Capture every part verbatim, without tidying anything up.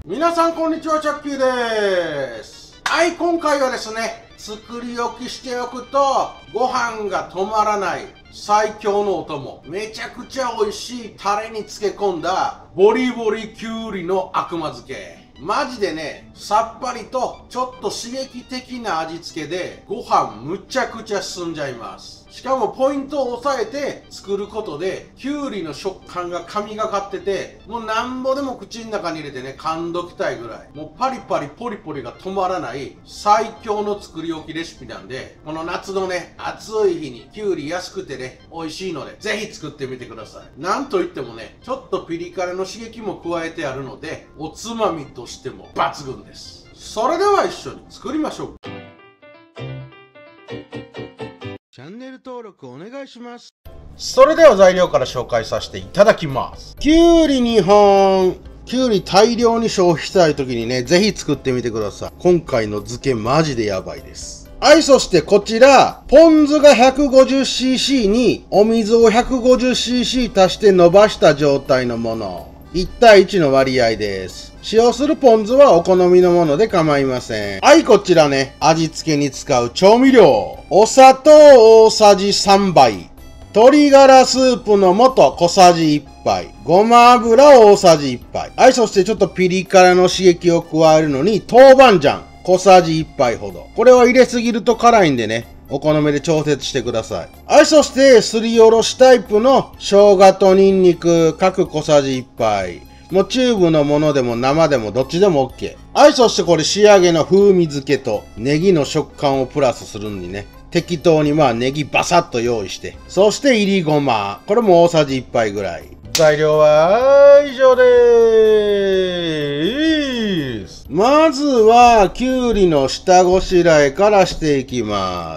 皆さんこんにちは、チャッキーです。はい、今回はですね、作り置きしておくとご飯が止まらない最強のお供、めちゃくちゃ美味しいタレに漬け込んだボリボリきゅうりの悪魔漬け。マジでね、さっぱりとちょっと刺激的な味付けでご飯むちゃくちゃ進んじゃいます。しかもポイントを押さえて作ることできゅうりの食感が神がかってて、もうなんぼでも口の中に入れてね、噛んどきたいぐらい、もうパリパリポリポリが止まらない最強の作り置きレシピなんで、この夏のね、暑い日にきゅうり安くてね、美味しいのでぜひ作ってみてください。なんといってもね、ちょっとピリ辛の刺激も加えてあるので、おつまみとしても抜群です。それでは一緒に作りましょう。チャンネル登録お願いします。それでは材料から紹介させていただきます。きゅうりにほん。きゅうり大量に消費したい時にね、ぜひ作ってみてください。今回の漬けマジでやばいです。はい、そしてこちら、ポン酢が ひゃくごじゅっシーシー にお水を ひゃくごじゅっシーシー 足して伸ばした状態のもの。いち対いちの割合です。使用するポン酢はお好みのもので構いません。はい、こちらね、味付けに使う調味料。お砂糖大さじさんばい。鶏ガラスープの素小さじいっぱい。ごま油大さじいっぱい。はい、そしてちょっとピリ辛の刺激を加えるのに豆板醤小さじいっぱいほど。これは入れすぎると辛いんでね、お好みで調節してください。はい、そしてすりおろしタイプの生姜とニンニク各小さじいっぱい。もうチューブのものでも生でもどっちでも OK。はい、そしてこれ仕上げの風味付けとネギの食感をプラスするんにね、適当にまあネギバサッと用意して、そしていりごま。これも大さじいっぱいぐらい。材料は以上でーす。まずはきゅうりの下ごしらえからしていきます。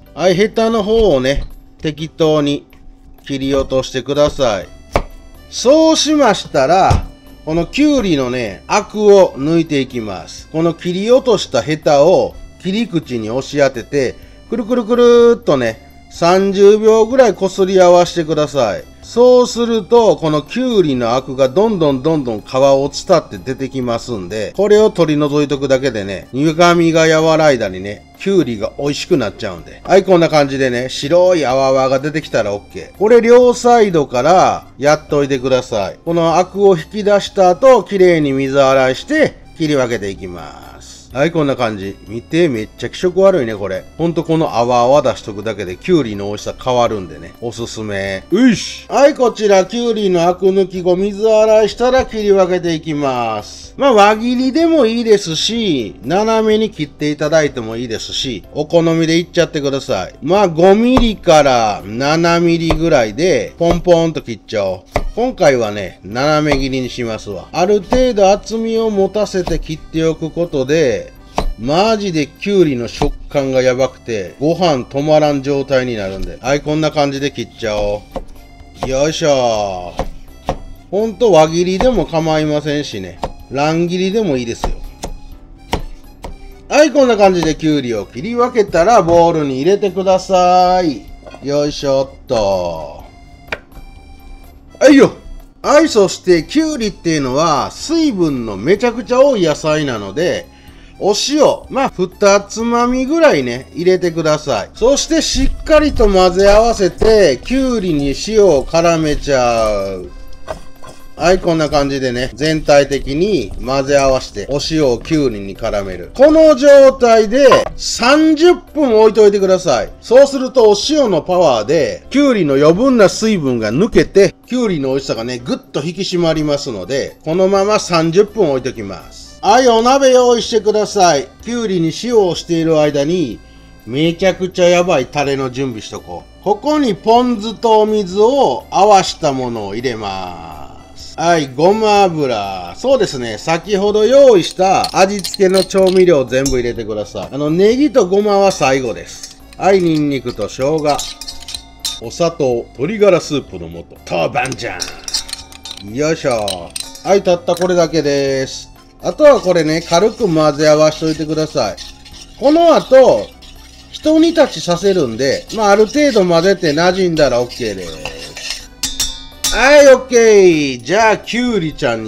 はい、ヘタの方をね、適当に切り落としてください。そうしましたら、このきゅうりのね、アクを抜いていきます。この切り落としたヘタを切り口に押し当てて、くるくるくるーっとね、さんじゅうびょうぐらいこすり合わせてください。そうすると、このきゅうりのアクがどんどんどんどん皮を伝って出てきますんで、これを取り除いとくだけでね、苦味が和らいだりね、きゅうりが美味しくなっちゃうんで。はい、こんな感じでね、白い泡々が出てきたら OK。これ両サイドからやっといてください。このアクを引き出した後、きれいに水洗いして切り分けていきます。はい、こんな感じ。見て、めっちゃ気色悪いね、これ。ほんとこの泡泡出しとくだけで、きゅうりの美味しさ変わるんでね。おすすめ。ういし。はい、こちら、きゅうりのアク抜き後、水洗いしたら切り分けていきます。まあ、輪切りでもいいですし、斜めに切っていただいてもいいですし、お好みでいっちゃってください。まあ、ごミリからななミリぐらいで、ポンポンと切っちゃおう。今回はね、斜め切りにしますわ。ある程度厚みを持たせて切っておくことで、マジできゅうりの食感がやばくて、ご飯止まらん状態になるんで。はい、こんな感じで切っちゃおう。よいしょ。ほんと輪切りでも構いませんしね。乱切りでもいいですよ。はい、こんな感じできゅうりを切り分けたら、ボウルに入れてください。よいしょっと。はいよ。はい、そしてきゅうりっていうのは水分のめちゃくちゃ多い野菜なので、お塩、まあふたつまみぐらいね、入れてください。そしてしっかりと混ぜ合わせて、きゅうりに塩を絡めちゃう。はい、こんな感じでね、全体的に混ぜ合わせて、お塩をきゅうりに絡める。この状態でさんじゅっぷん置いといてください。そうするとお塩のパワーで、きゅうりの余分な水分が抜けて、きゅうりの美味しさがね、ぐっと引き締まりますので、このままさんじゅっぷん置いときます。はい、お鍋用意してください。きゅうりに塩をしている間に、めちゃくちゃやばいタレの準備しとこう。ここにポン酢とお水を合わしたものを入れます。はい、ごま油。そうですね。先ほど用意した味付けの調味料全部入れてください。あの、ネギとごまは最後です。はい、ニンニクと生姜。お砂糖、鶏ガラスープの素。豆板醤。よいしょ。はい、たったこれだけです。あとはこれね、軽く混ぜ合わしといてください。この後、一煮立ちさせるんで、まあ、ある程度混ぜて馴染んだら OK です。はい、OK。じゃあ、きゅうりちゃんにね、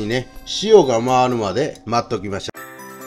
塩が回るまで待っときましょう。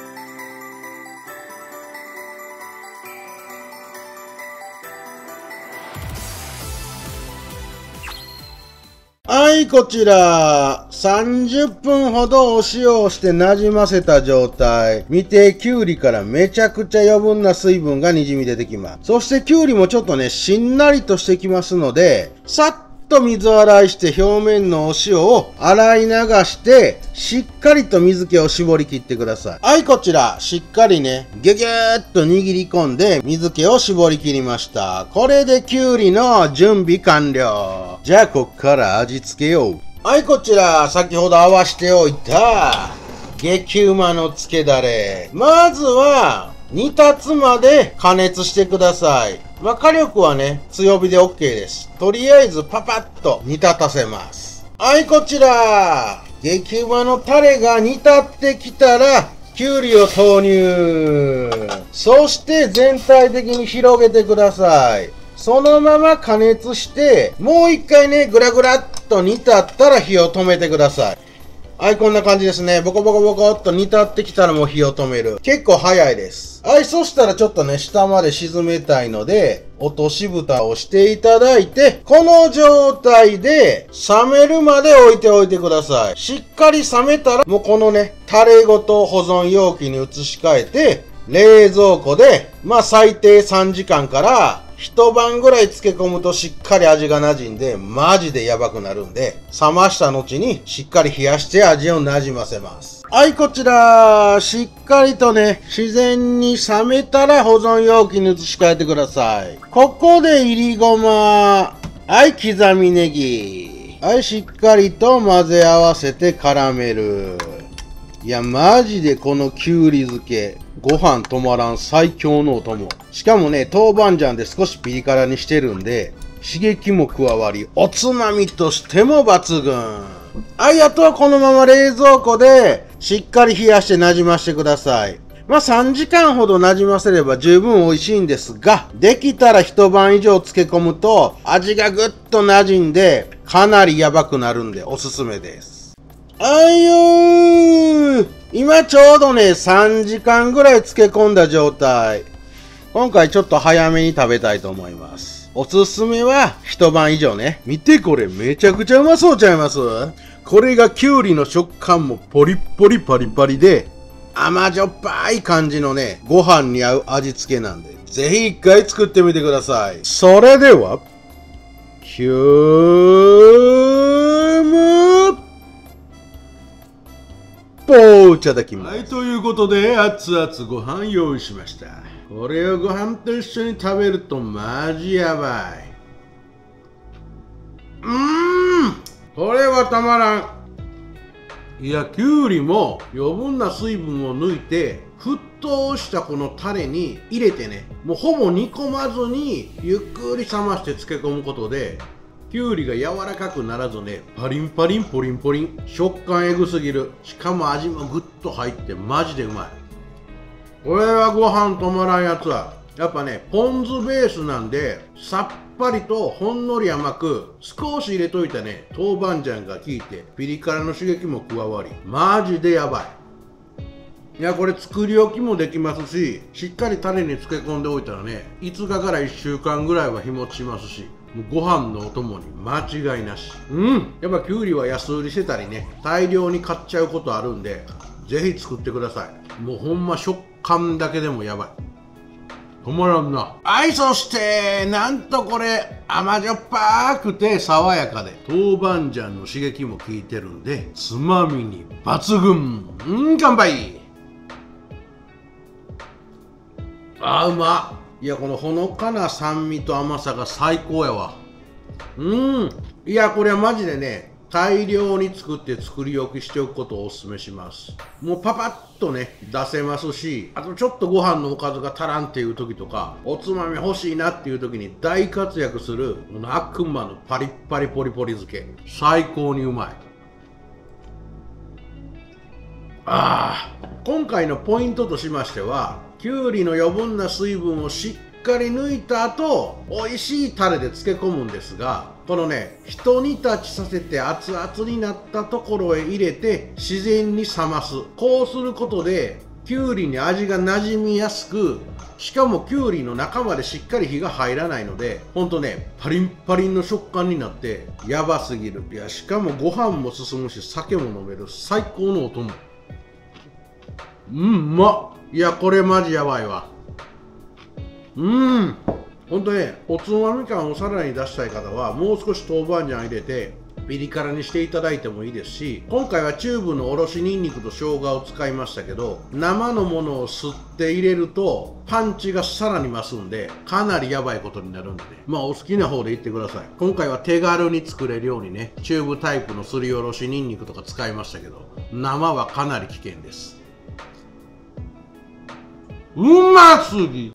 はい、こちら、さんじゅっぷんほどお塩をして馴染ませた状態。見て、きゅうりからめちゃくちゃ余分な水分がにじみ出てきます。そしてきゅうりもちょっとね、しんなりとしてきますので、さっと水洗いして表面のお塩を洗い流して、しっかりと水気を絞り切ってください。はい、こちら、しっかりね、ギュギューっと握り込んで水気を絞り切りました。これできゅうりの準備完了。じゃあ、こっから味付けよう。はい、こちら、先ほど合わしておいた、激うまのつけだれ。まずは、煮立つまで加熱してください。まあ、火力はね、強火で OK です。とりあえずパパッと煮立たせます。はい、こちら。激うまのタレが煮立ってきたら、きゅうりを投入。そして全体的に広げてください。そのまま加熱して、もう一回ね、ぐらぐらっと煮立ったら火を止めてください。はい、こんな感じですね。ボコボコボコっと煮立ってきたらもう火を止める。結構早いです。はい、そしたらちょっとね、下まで沈めたいので、落とし蓋をしていただいて、この状態で冷めるまで置いておいてください。しっかり冷めたら、もうこのね、タレごと保存容器に移し替えて、冷蔵庫で、まあ最低さんじかんから一晩ぐらい漬け込むとしっかり味が馴染んで、マジでやばくなるんで、冷ました後にしっかり冷やして味を馴染ませます。はい、こちら、しっかりとね、自然に冷めたら保存容器に移し替えてください。ここでいりごま、はい、刻みネギ。はい、しっかりと混ぜ合わせて絡める。いや、マジでこのきゅうり漬け、ご飯止まらん最強のお供。しかもね、豆板醤で少しピリ辛にしてるんで、刺激も加わり、おつまみとしても抜群。はい、あとはこのまま冷蔵庫で、しっかり冷やして馴染ませてください。まあさんじかんほど馴染ませれば十分美味しいんですが、できたら一晩以上漬け込むと、味がぐっと馴染んで、かなりやばくなるんでおすすめです。はいよー、今ちょうどね、さんじかんぐらい漬け込んだ状態。今回ちょっと早めに食べたいと思います。おすすめは一晩以上ね。見てこれめちゃくちゃうまそうちゃいます？これがきゅうりの食感もポリッポリパリパリで、甘じょっぱい感じのね、ご飯に合う味付けなんで、ぜひ一回作ってみてください。それでは、きゅーむぽーいただきます。はい、ということで、熱々ご飯用意しました。これをご飯と一緒に食べるとマジやばい。うーん、これはたまらん。いや、きゅうりも余分な水分を抜いて、沸騰したこのタレに入れてね、もうほぼ煮込まずにゆっくり冷まして漬け込むことで、きゅうりが柔らかくならずね、パリンパリンポリンポリン、食感エグすぎる。しかも味もぐっと入ってマジでうまい。これはご飯止まらんやつは。やっぱね、ポン酢ベースなんで、さっぱりとほんのり甘く、少し入れといたね、豆板醤が効いて、ピリ辛の刺激も加わり、マジでやばい。いや、これ作り置きもできますし、しっかりタレに漬け込んでおいたらね、いつかからいっしゅうかんぐらいは日持ちしますし、もうご飯のお供に間違いなし。うん。やっぱきゅうりは安売りしてたりね、大量に買っちゃうことあるんで、ぜひ作ってください。もうほんま食感だけでもやばい。止まらんな。はい、そして、なんとこれ、甘じょっぱくて爽やかで、豆板醤の刺激も効いてるんで、つまみに抜群。うん、乾杯。あー、うまっ。いや、このほのかな酸味と甘さが最高やわ。うん。いや、これはマジでね、大量に作って作り置きしておくことをお勧めします。もうパパッとね、出せますし、あとちょっとご飯のおかずが足らんっていう時とか、おつまみ欲しいなっていう時に大活躍する、この悪魔のパリッパリポリポリ漬け。最高にうまい。ああ、今回のポイントとしましては、きゅうりの余分な水分をしっかり抜いた後、美味しいタレで漬け込むんですが、 このね、一煮立ちさせて熱々になったところへ入れて自然に冷ます。こうすることできゅうりに味がなじみやすく、しかもきゅうりの中までしっかり火が入らないので、ほんとね、パリンパリンの食感になってやばすぎる。いや、しかもご飯も進むし酒も飲める最高のお供。うん、うまっ。いや、これマジやばいわ。うん、ほんとね、おつまみ感をさらに出したい方はもう少し豆板醤入れてピリ辛にしていただいてもいいですし、今回はチューブのおろしにんにくと生姜を使いましたけど、生のものを吸って入れるとパンチがさらに増すんで、かなりやばいことになるんでね、まあお好きな方でいってください。今回は手軽に作れるようにね、チューブタイプのすりおろしにんにくとか使いましたけど、生はかなり危険です。うますぎ。